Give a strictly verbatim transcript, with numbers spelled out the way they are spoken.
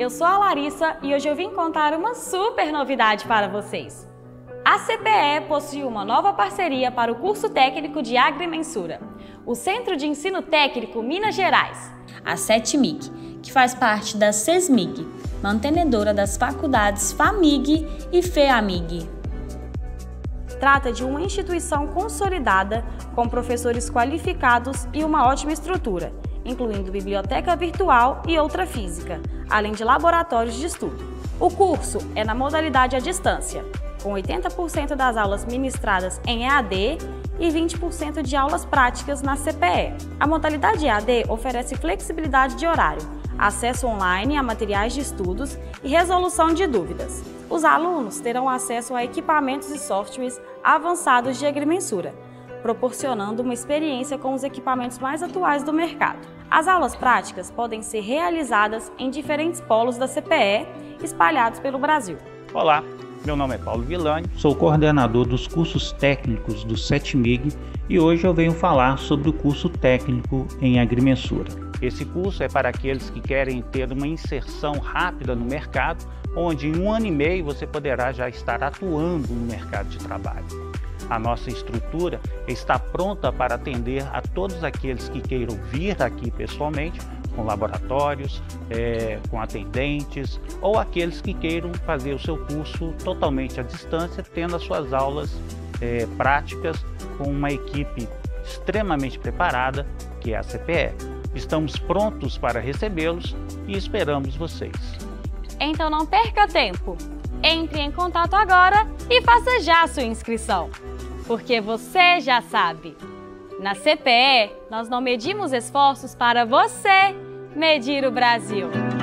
eu sou a Larissa e hoje eu vim contar uma super novidade para vocês. A C P E possui uma nova parceria para o curso técnico de agrimensura, o Centro de Ensino Técnico Minas Gerais, a CETMIG, que faz parte da SESMIG, mantenedora das faculdades FAMIG e FEAMIG. Trata de uma instituição consolidada com professores qualificados e uma ótima estrutura, incluindo biblioteca virtual e outra física, além de laboratórios de estudo. O curso é na modalidade à distância, com oitenta por cento das aulas ministradas em E A D e vinte por cento de aulas práticas na C P E. A modalidade E A D oferece flexibilidade de horário, acesso online a materiais de estudos e resolução de dúvidas. Os alunos terão acesso a equipamentos e softwares avançados de agrimensura, proporcionando uma experiência com os equipamentos mais atuais do mercado. As aulas práticas podem ser realizadas em diferentes polos da C P E, espalhados pelo Brasil. Olá, meu nome é Paulo Villani, sou coordenador dos cursos técnicos do CETMIG e hoje eu venho falar sobre o curso técnico em agrimensura. Esse curso é para aqueles que querem ter uma inserção rápida no mercado, onde em um ano e meio você poderá já estar atuando no mercado de trabalho. A nossa estrutura está pronta para atender a todos aqueles que queiram vir aqui pessoalmente, com laboratórios, é, com atendentes, ou aqueles que queiram fazer o seu curso totalmente à distância, tendo as suas aulas é, práticas com uma equipe extremamente preparada, que é a C P E. Estamos prontos para recebê-los e esperamos vocês. Então não perca tempo! Entre em contato agora e faça já a sua inscrição, porque você já sabe! Na C P E, nós não medimos esforços para você medir o Brasil.